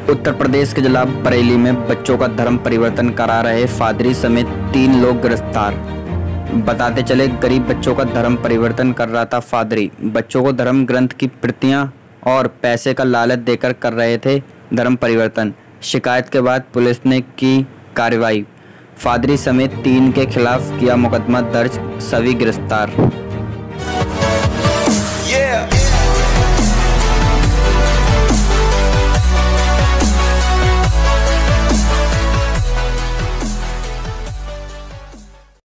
उत्तर प्रदेश के जिला बरेली में बच्चों का धर्म परिवर्तन करा रहे फादरी समेत 3 लोग गिरफ्तार। बताते चले, गरीब बच्चों का धर्म परिवर्तन कर रहा था फादरी। बच्चों को धर्म ग्रंथ की प्रतियां और पैसे का लालच देकर कर रहे थे धर्म परिवर्तन। शिकायत के बाद पुलिस ने की कार्रवाई। फादरी समेत 3 के खिलाफ किया मुकदमा दर्ज, सभी गिरफ्तार।